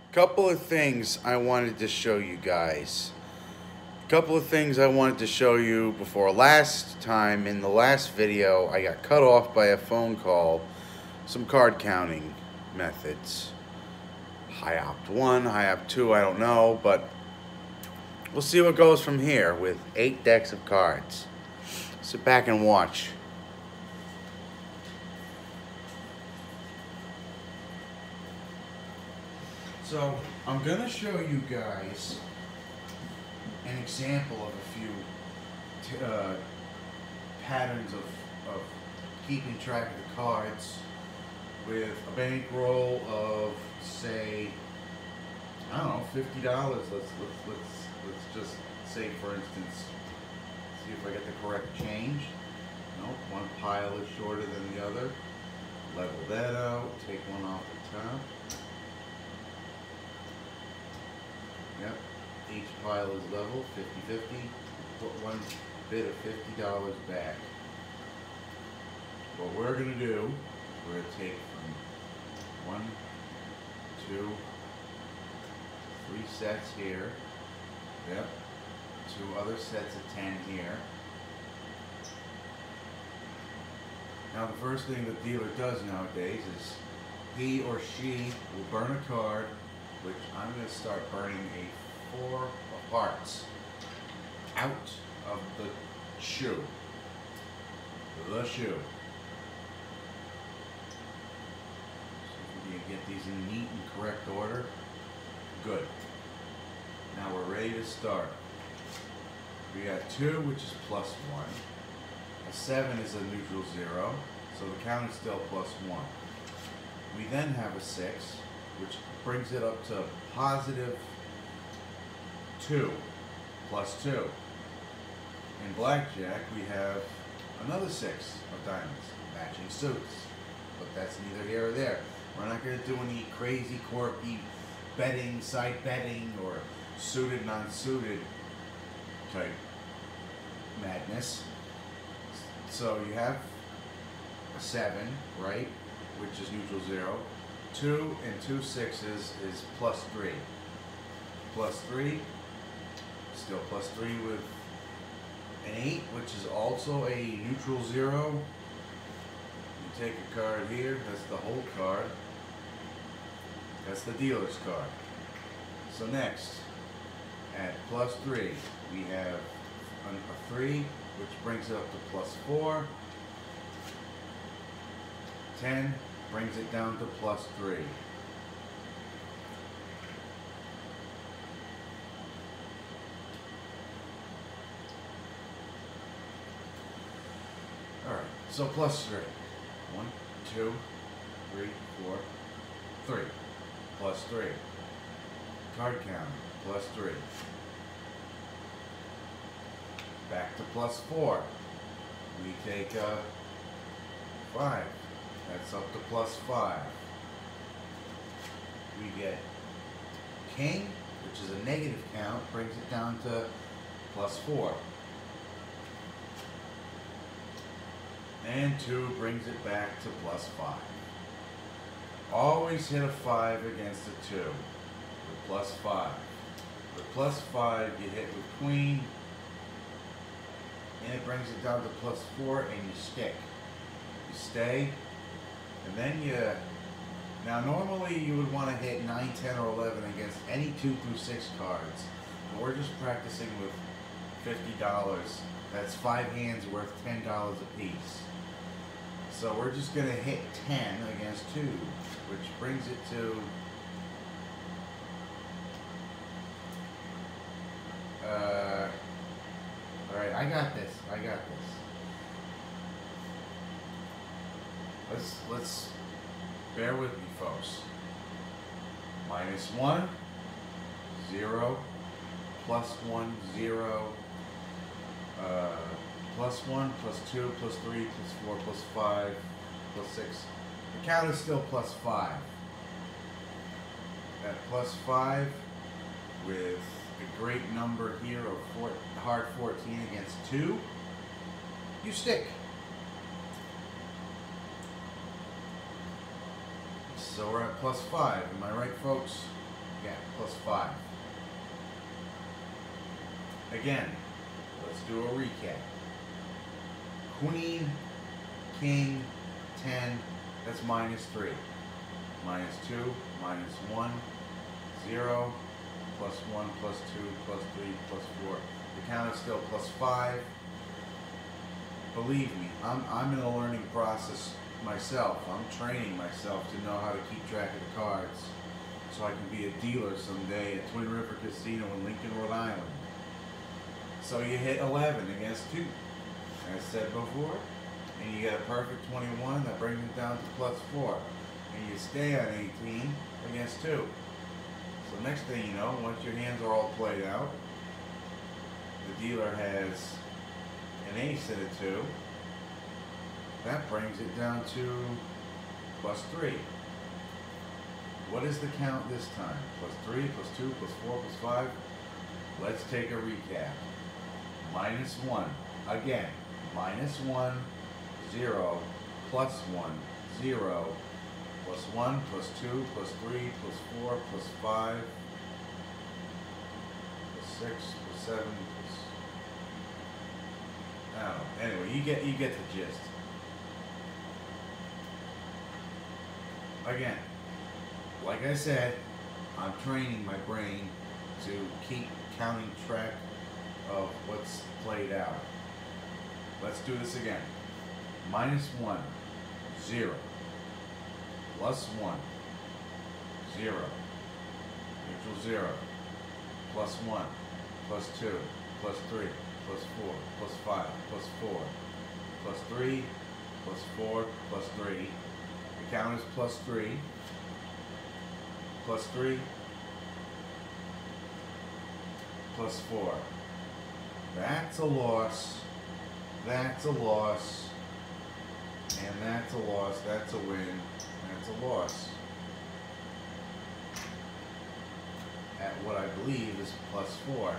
Couple of things I wanted to show you guys. Couple of things I wanted to show you before last time. In the last video, I got cut off by a phone call. Some card counting methods. High opt 1, high opt 2, I don't know, but we'll see what goes from here with 8 decks of cards. Sit back and watch. So, I'm going to show you guys an example of a few patterns of keeping track of the cards with a bankroll of, say, I don't know, $50. Let's just say, for instance, see if I get the correct change. Nope, one pile is shorter than the other. Level that out, take one off the top. Yep, each pile is level, 50-50. Put one bit of $50 back. What we're going to do is we're going to take from 1, 2, 3 sets here. Yep, 2 other sets of 10 here. Now the first thing the dealer does nowadays is he or she will burn a card, which I'm going to start burning a 4 of hearts out of the shoe. The shoe. So if you get these in neat and correct order, good. Now we're ready to start. We got 2, which is +1. A 7 is a neutral 0, so the count is still +1. We then have a 6, which brings it up to +2, +2. In blackjack, we have another 6 of diamonds, matching suits. But that's neither here or there. We're not going to do any crazy, quirky betting, side betting, or suited, non-suited type madness. So you have a 7, right, which is neutral 0. 2 and 2 sixes is +3. +3, still +3 with an 8, which is also a neutral 0. You take a card here, that's the whole card. That's the dealer's card. So next, at +3, we have a 3, which brings it up to +4. 10 brings it down to +3. Alright, so +3. 1, 2, 3, 4, 3. +3. Card count, +3. Back to +4. We take 5. That's up to +5. We get king, which is a negative count, brings it down to +4. And 2 brings it back to +5. Always hit a 5 against a 2 with +5. With +5, you hit with queen, and it brings it down to +4, and you stick. You stay, and then now normally you would want to hit 9, 10, or 11 against any 2 through 6 cards. But we're just practicing with $50. That's 5 hands worth $10 a piece. So we're just going to hit 10 against 2, which brings it to alright, I got this. Let's bear with me, folks. -1, 0, +1, 0, +1, +2, +3, +4, +5, +6. The count is still +5. At +5, with a great number here of hard 14 against 2, you stick. So we're at +5, am I right, folks? Yeah, plus 5. Again, let's do a recap. Queen, king, 10, that's minus 3. Minus 2, minus 1, 0, plus 1, plus 2, plus 3, plus 4. The count is still plus 5. Believe me, I'm in a learning process myself. I'm training myself to know how to keep track of the cards so I can be a dealer someday at Twin River Casino in Lincoln, Rhode Island. So you hit 11 against 2, as I said before, and you get a perfect 21, that brings it down to plus 4. And you stay on 18 against 2. So next thing you know, once your hands are all played out, the dealer has an ace and a 2. That brings it down to plus 3. What is the count this time? Plus 3, plus 2, plus 4, plus 5. Let's take a recap. Minus 1. Again. Minus 1, 0, plus 1, 0, plus 1, plus 2, plus 3, plus 4, plus 5, plus 6, plus 7, plus... I don't know. Anyway, you get the gist. Again, like I said, I'm training my brain to keep counting track of what's played out. Let's do this again. Minus 1, 0. Plus 1, 0. Neutral 0. Plus 1, plus 2, plus 3, plus 4, plus 5, plus 4, plus 3, plus 4, plus 3. The count is plus 3. Plus 3. Plus 4. That's a loss. That's a loss. And that's a loss. That's a win. That's a loss. At what I believe is plus 4.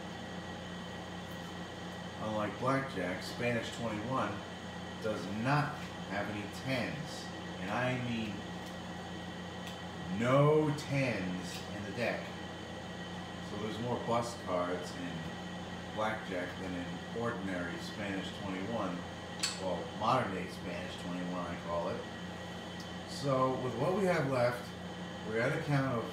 Unlike blackjack, Spanish 21 does not have any 10s. And I mean no 10s in the deck. So there's more bust cards in blackjack than in ordinary Spanish 21. Well, modern day Spanish 21 I call it. So with what we have left, we're at a count of,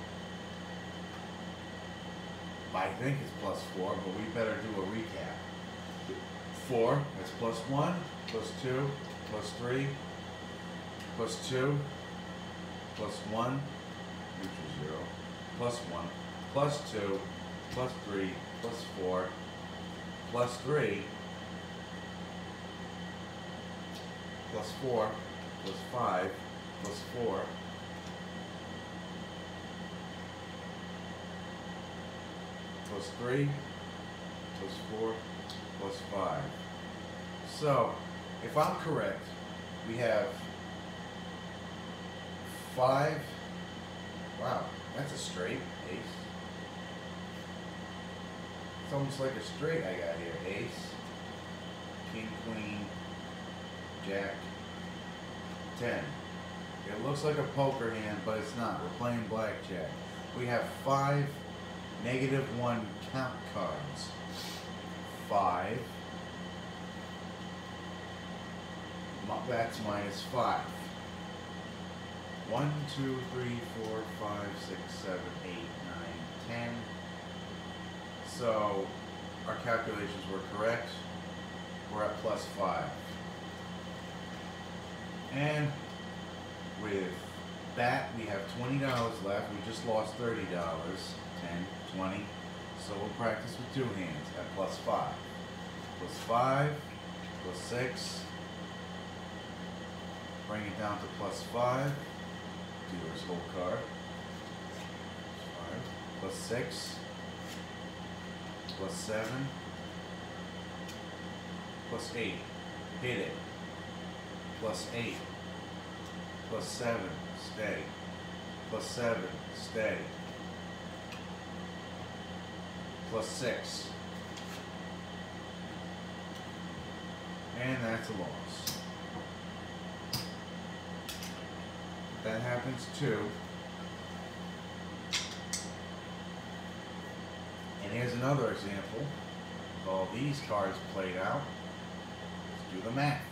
I think it's plus 4, but we better do a recap. 4, that's plus 1, plus 2, plus 3, plus 2, plus 1, neutral 0, plus 1, plus 2, plus 3, plus 4, plus 3, plus 4, plus 5, plus 4, plus 3, plus 4, plus 5. So, if I'm correct, we have 5, wow, that's a straight, ace. It's almost like a straight I got here, ace, king, queen, jack, 10. It looks like a poker hand, but it's not. We're playing blackjack. We have 5 -1 count cards. 5. That's minus 5. 1, 2, 3, 4, 5, 6, 7, 8, 9, 10. So our calculations were correct. We're at plus 5. And with that, we have $20 left. We just lost $30. 10, 20. So we'll practice with 2 hands at plus 5. Plus 5, plus 6. Bring it down to plus 5. Dealer's whole card. 5. Plus 6. Plus 7. Plus 8. Hit it. Plus 8. Plus 7. Stay. Plus 7. Stay. Plus 6. And that's a loss. That happens too. And here's another example of all these cards played out. Let's do the math.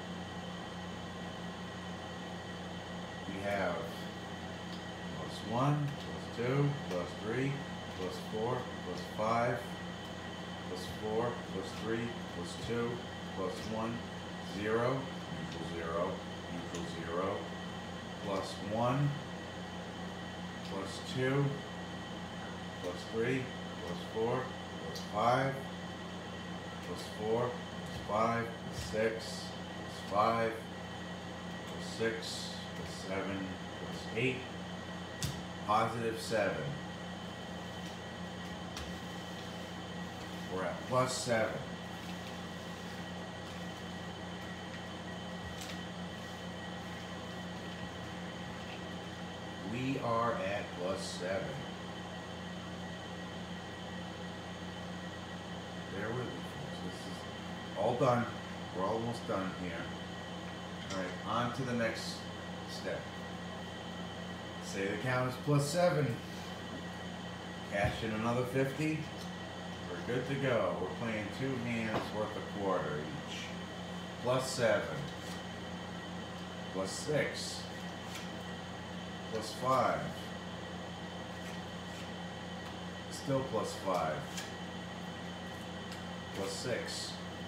We have +1, +2, +3, +4, +5, +4, +3, +2, +1, 0, equals 0, equals 0, +1, +2, +3, +4, +5, +4, +5, +6, +5, +6, +7, +8, +7. We're at +7. We are at +7. Bear with me, folks. This is all done. We're almost done here. Alright, on to the next step. Say the count is +7. Cash in another 50. We're good to go. We're playing 2 hands worth a quarter each. +7. +6. +5. Still +5. +6.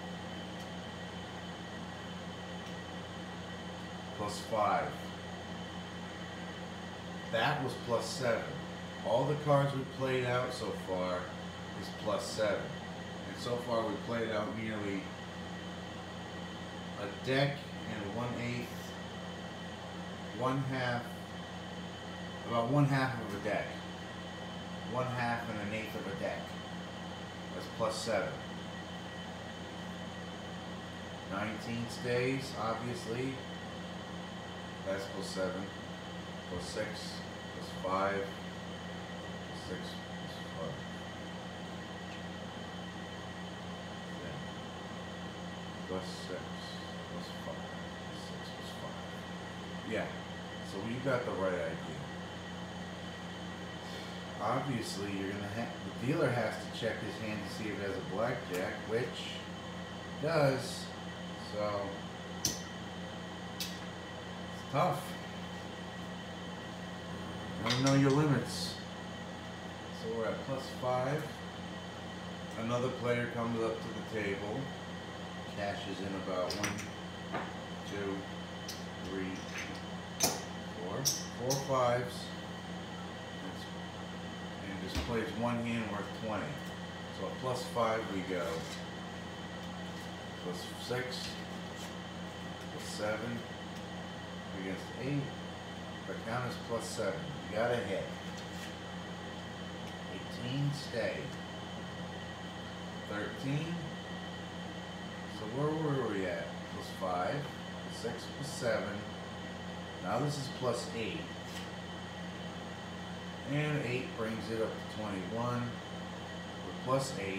+5. That was +7. All the cards we played out so far is +7. And so far we played out nearly a deck and 1/8, 1/2, about 1/2 of a deck. 1/2 and 1/8 of a deck. That's +7. 19 stays, obviously. That's +7. +6, +5, +6, +5. +6, +5, +6, +5. Yeah, so you got the right idea. Obviously, you're gonna have the dealer has to check his hand to see if it has a blackjack, which it does. So it's tough. You don't know your limits. So we're at +5. Another player comes up to the table, cashes in about 1, 2, 3, 4, 4 5s, and just plays 1 hand worth 20. So at +5 we go. +6, +7, against 8. The count is +7. You gotta hit. 18 stay. 13. So where were we at? +5, +6, +7. Now this is +8. And 8 brings it up to 21. We're +8.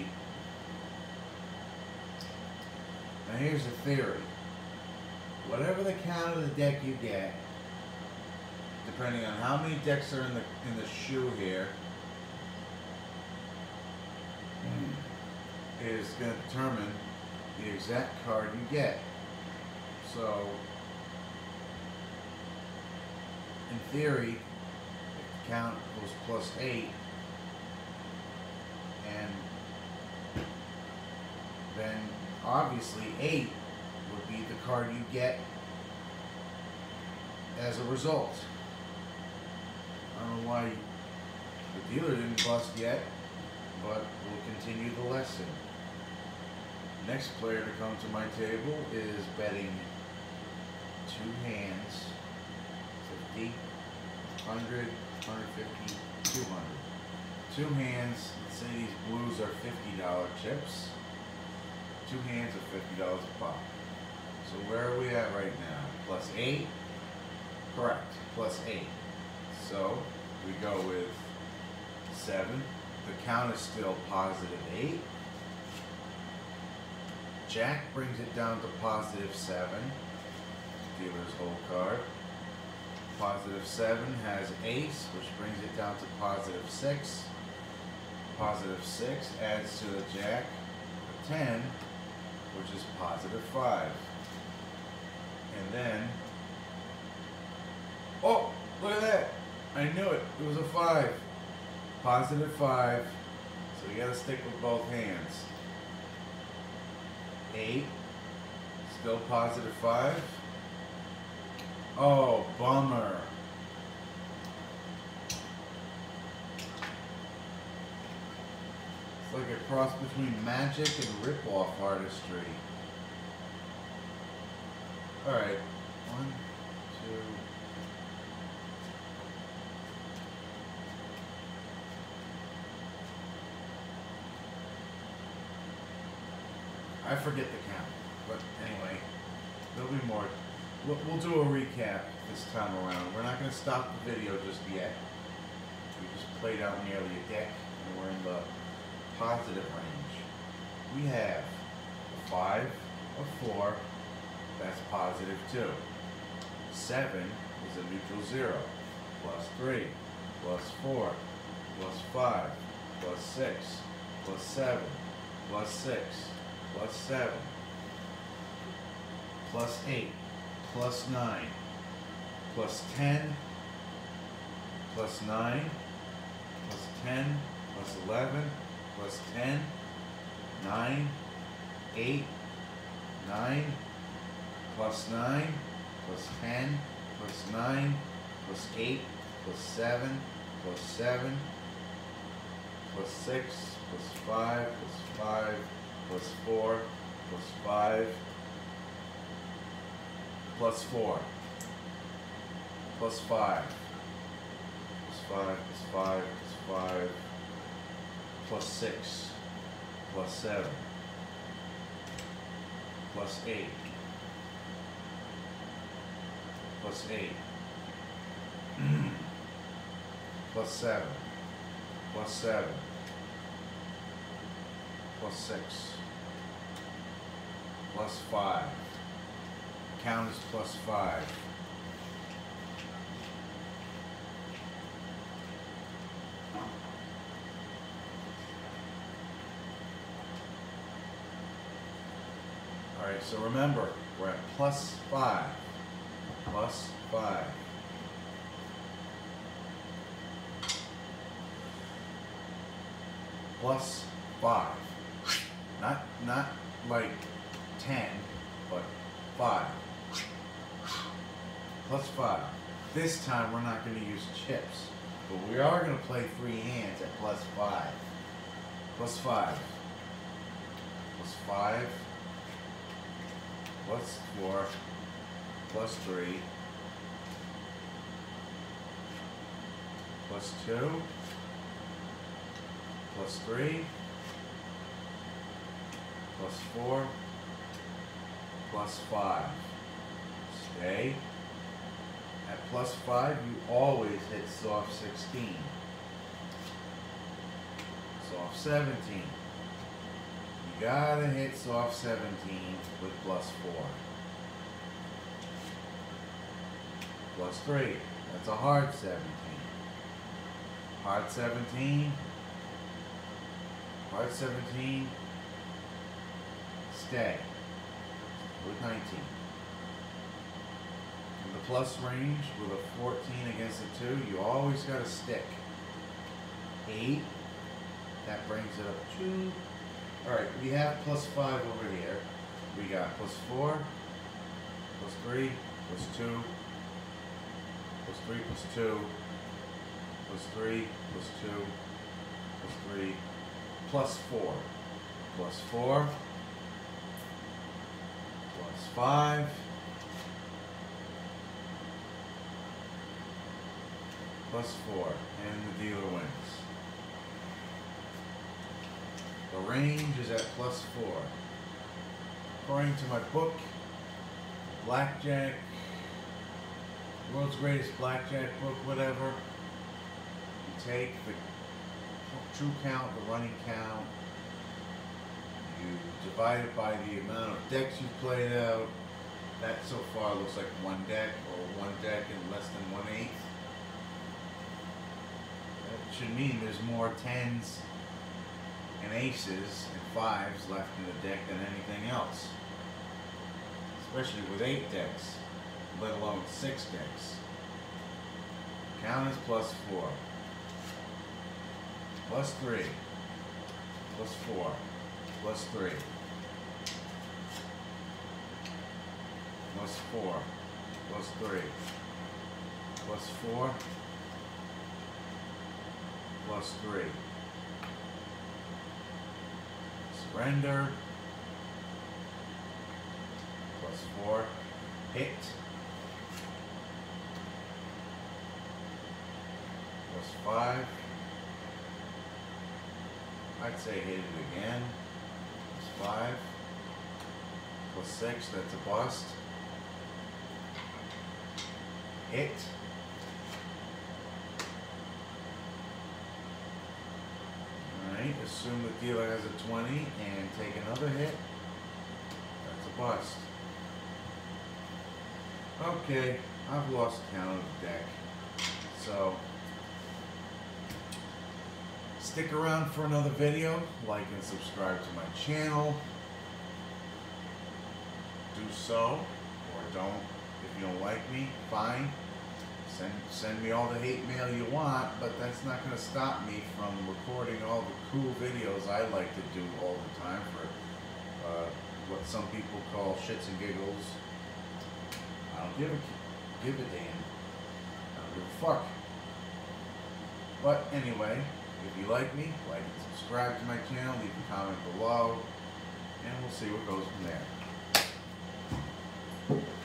Now here's the theory. Whatever the count of the deck you get, depending on how many decks are in the shoe here, is going to determine the exact card you get. So, in theory, if the count goes +8, and then obviously 8 would be the card you get as a result. I don't know why the dealer didn't bust yet, but we'll continue the lesson. Next player to come to my table is betting 2 hands, 50, 100, 150, 200. 2 hands, let's say these blues are $50 chips. 2 hands are $50 a pop. So where are we at right now? +8? Correct, +8. So we go with 7. The count is still +8. Jack brings it down to +7. Dealer's whole card. +7 has ace, which brings it down to +6. Positive 6 adds to the jack a 10, which is positive 5. And then, oh, look at that. I knew it. It was a 5. Positive 5. So you gotta stick with both hands. 8. Still positive 5. Oh, bummer. It's like a cross between magic and rip-off artistry. Alright. 1, 2. I forget the count, but anyway, there'll be more. We'll do a recap this time around. We're not going to stop the video just yet. We just played out nearly a deck, and we're in the positive range. We have a 5, a 4, that's positive 2. 7 is a neutral 0, plus 3, plus 4, plus 5, plus 6, plus 7, plus 6, plus 7, plus 8, plus 9, plus 10, plus 9, plus 10, plus 11, plus 10, 9, 8, 9, plus 9, plus 10, plus 9, plus 8, plus 7, plus 7, plus 6, plus 5, plus 5, plus 4, plus 5, plus 4, plus 5, plus 5, plus 5, plus 5, plus 6, plus 7, plus 8, plus 8, plus 7, plus 7, plus 6, plus 5. Count is plus 5. Alright, so remember, we're at plus 5. Plus 5. Plus 5. Not like 10, but 5. Plus 5. This time we're not going to use chips, but we are going to play 3 hands at plus 5. Plus 5. Plus 5. Plus 4. Plus 3. Plus 2. Plus 3. Plus 4. Plus 5. Stay. At plus 5, you always hit soft 16. Soft 17. You gotta hit soft 17 with plus 4. Plus 3. That's a hard 17. Hard 17. Hard 17. Stay. With 19. In the plus range, with a 14 against a 2, you always got to stick. 8. That brings it up 2. Alright, we have plus 5 over here. We got plus 4, plus 3, plus 2, plus 3, plus 2, plus 3, plus 2, plus 3, plus 4. Plus 4, plus 5, plus 4, and the dealer wins. The range is at plus 4. According to my book, Blackjack, World's Greatest Blackjack book, whatever, you take the true count, the running count, you divide it by the amount of decks you've played out. That so far looks like one deck, or one deck in less than 1/8. That should mean there's more 10s and aces and fives left in the deck than anything else. Especially with 8 decks, let alone 6 decks. Count is +4. +3. +4. +3. +4. +3. +4. +3. Surrender. +4. Hit. +5. I'd say hit it again. +5. +6. That's a bust. Hit. Alright, assume the dealer has a 20 and take another hit. That's a bust. Okay, I've lost count of the deck. So, stick around for another video. Like and subscribe to my channel. Do so, or don't. If you don't like me, fine. Send me all the hate mail you want, but that's not going to stop me from recording all the cool videos I like to do all the time for what some people call shits and giggles. I don't give a damn. I don't give a fuck. But anyway, if you like me, like and subscribe to my channel, leave a comment below, and we'll see what goes from there.